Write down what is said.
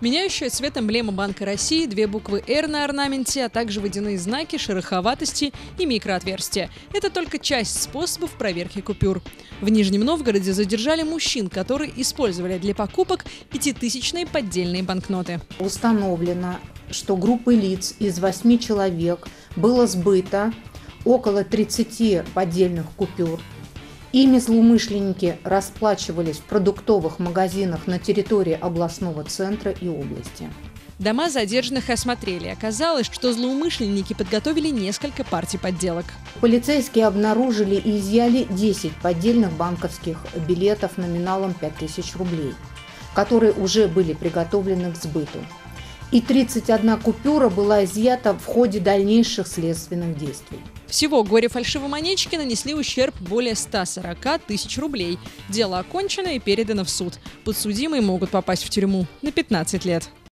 Меняющая цвет эмблема Банка России, 2 буквы «Р» на орнаменте, а также водяные знаки, шероховатости и микроотверстия. Это только часть способов проверки купюр. В Нижнем Новгороде задержали мужчин, которые использовали для покупок 5000-е поддельные банкноты. Установлено, что группой лиц из 8 человек было сбыто около 30 поддельных купюр. Ими злоумышленники расплачивались в продуктовых магазинах на территории областного центра и области. Дома задержанных осмотрели. Оказалось, что злоумышленники подготовили несколько партий подделок. Полицейские обнаружили и изъяли 10 поддельных банковских билетов номиналом 5000 рублей, которые уже были приготовлены к сбыту. И 31 купюра была изъята в ходе дальнейших следственных действий. Всего горе-фальшивомонетчики нанесли ущерб более 140 тысяч рублей. Дело окончено и передано в суд. Подсудимые могут попасть в тюрьму на 15 лет.